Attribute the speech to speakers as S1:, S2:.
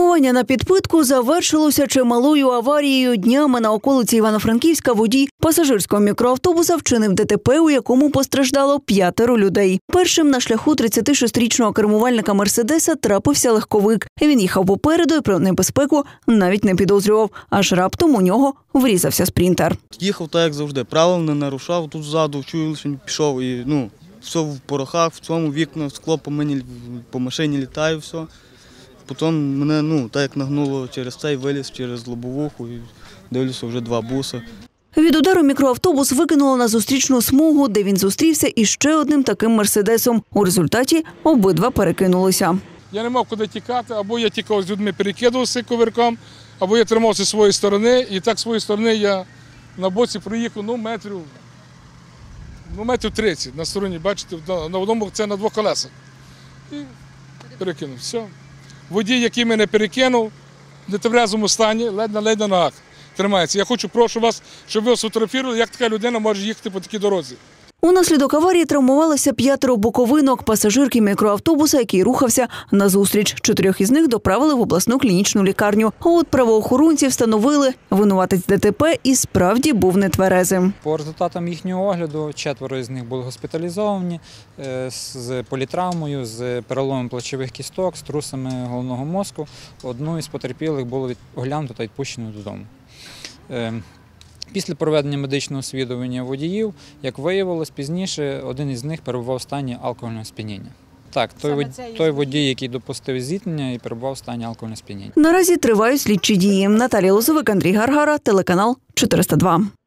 S1: Кермування на підпитку завершилося чималою аварією. Днями на околиці Івано-Франківська водій пасажирського мікроавтобуса вчинив ДТП, у якому постраждало 5 людей. Першим на шляху 36-річного кермувальника «Мерседеса» трапився легковик. Він їхав попереду і про небезпеку навіть не підозрював. Аж раптом у нього врізався спринтер.
S2: Їхав так, як завжди. Правил не нарушав, тут ззаду чую, що він пішов і все в порохах, в цьому вікна, скло по машині літає, все. Потім мене, так як нагнуло через цей виліз, через лобовуху і дивлюся, вже 2 буси.
S1: Від удару мікроавтобус викинуло на зустрічну смугу, де він зустрівся із ще одним таким «Мерседесом». У результаті обидва перекинулися.
S3: Я не мав куди тікати, або я тікав з людьми, перекидувався ковирком, або я тримався зі своєї сторони, і так з своєї сторони я на боці проїхав, метрів 30 на стороні, бачите, на одному це на 2 колесах. І перекинув, все. Водій, який мене перекинув, в нетверезому стані, ледь на ногах тримається. Прошу вас, щоб ви сфотографували, як така людина може їхати по такій дорозі.
S1: Унаслідок аварії травмувалося 5 буковинок, пасажирки мікроавтобуса, який рухався назустріч. 4 із них доправили в обласну клінічну лікарню. А от правоохоронці встановили, винуватець ДТП і справді був нетверезим.
S4: По результатам їхнього огляду 4 із них були госпіталізовані з політравмою, з переломом плечових кісток, з трусами головного мозку. Одну із потерпілих було оглянуто та відпущено додому. Після проведення медичного освідування водіїв, як виявилось пізніше, один із них перебував у стані алкогольного сп'яніння. Так, той водій, який допустив зіткнення і перебував у стані алкогольного сп'яніння.
S1: Наразі тривають слідчі дії. Наталія Лозовик, Андрій Гаргара, телеканал 402.